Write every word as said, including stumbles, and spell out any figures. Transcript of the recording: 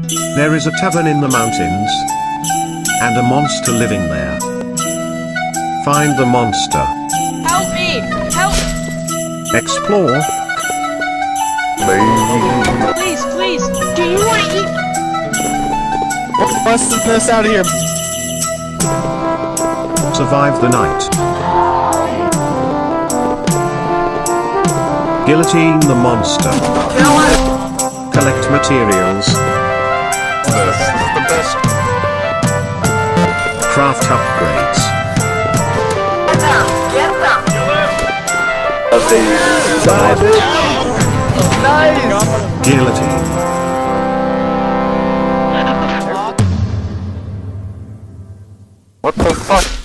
There is a tavern in the mountains, and a monster living there. Find the monster. Help me! Help! Explore. Please, please! Do you want to eat? Bust this out of here. Survive the night. Guillotine the monster. Collect materials. This is the best. Craft upgrades. Get them! Nice! Guillotine. What the fuck?